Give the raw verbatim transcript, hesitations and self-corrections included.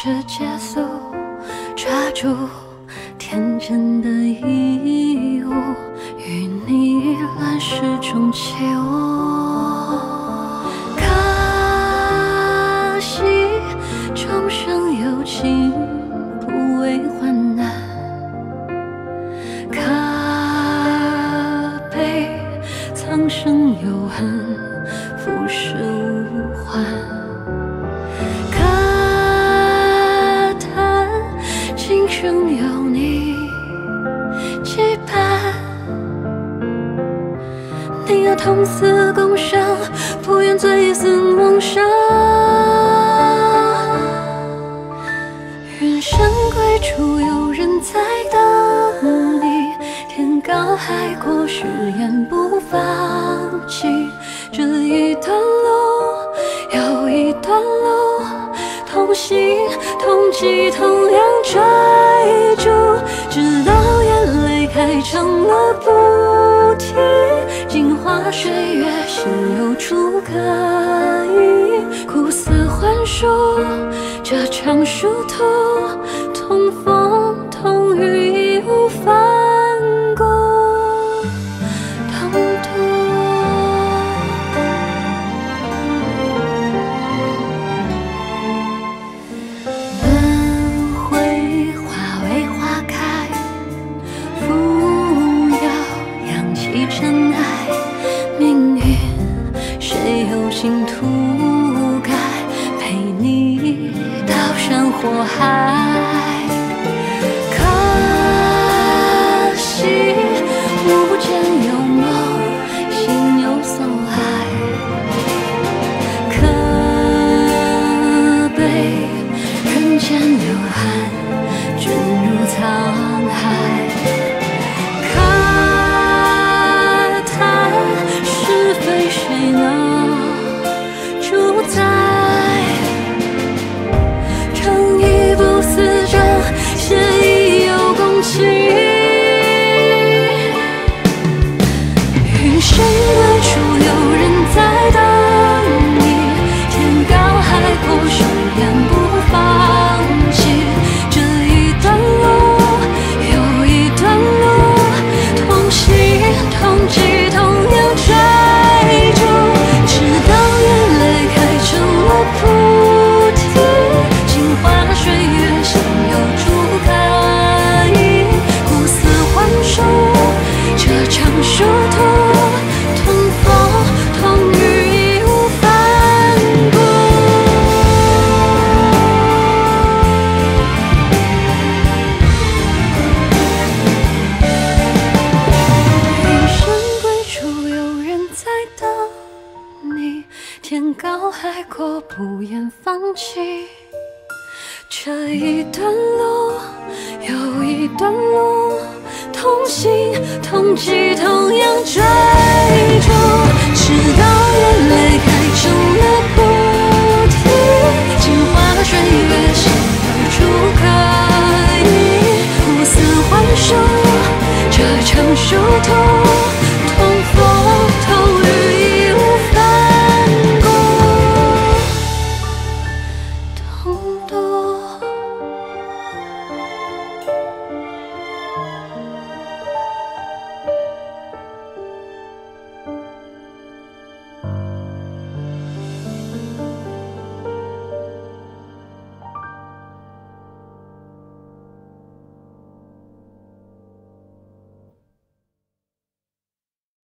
是结束，抓住天真的义务，与你依然是种起舞。可惜终生有情不为患难，可悲苍生有恨浮世无还。今生有你羁绊，宁愿同死共生，不愿醉死梦伤。人生归处，有人在等你。天高海阔，誓言不放弃。这一段路，又一段路，同行同济同样追逐，直到眼泪开成了菩提。镜花水月，心有处可依。苦涩幻术，这场殊途，同风同雨，义无反顾。心涂改，陪你到山或海。可惜无间有梦，心有所爱。可悲人间有憾，卷入沧海。可叹是非谁能在诚意不死证，写意有共情。余生归处，有人在等你。天高海阔，誓言不放弃。这一段路，又一段路，同行同济同样追逐，直到眼泪成了菩提。镜花水月，心有处可依。苦思幻术，这场殊途，同风同雨，义无反顾。余生归处，有人在等你。天高海阔，不言放弃。这一段路，又一段路，同行同济同样追